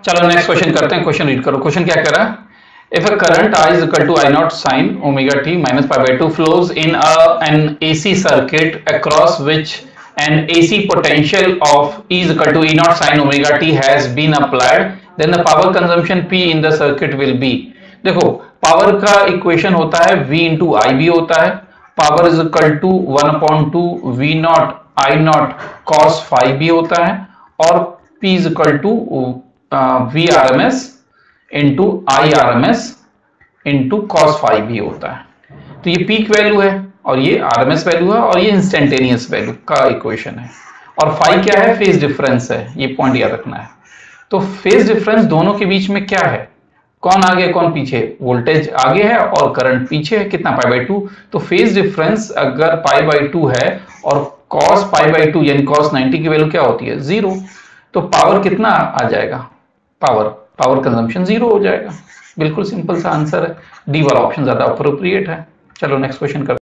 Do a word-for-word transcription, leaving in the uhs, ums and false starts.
चलो next question करते हैं। क्वेश्चन रीड करो। क्वेश्चन क्या कह रहा है? If a current I is equal to I naught sin omega t minus pi by two flows in a, an A C circuit across which an A C potential of E is equal to E naught sin omega t has been applied, then the power consumption P in the circuit will be। देखो power का equation होता है V into I भी होता है, power is equal to one upon two V naught I naught cos five भी होता है, और P is equal to V R M S into I R M S into cos five भी होता है। तो ये पीक वैल्यू है और ये आर एम एस वैल्यू है और ये इंस्टेंटेनियस वैल्यू का इक्वेशन है। और फाइव क्या है? फेज डिफरेंस है, ये पॉइंट याद रखना है। तो फेज डिफरेंस दोनों के बीच में क्या है? कौन आगे कौन पीछे? वोल्टेज आगे है और करंट पीछे है। कितना? Pi by two. तो फेज डिफरेंस अगर पाई बाई टू है और कॉस पाई बाई टू यानी कॉस नाइनटी की वैल्यू क्या होती है? जीरो। तो पावर कितना आ जाएगा? पावर पावर कंजम्पशन जीरो हो जाएगा। बिल्कुल सिंपल सा आंसर है, डी वाला ऑप्शन ज्यादा अप्रोप्रिएट है। चलो नेक्स्ट क्वेश्चन कर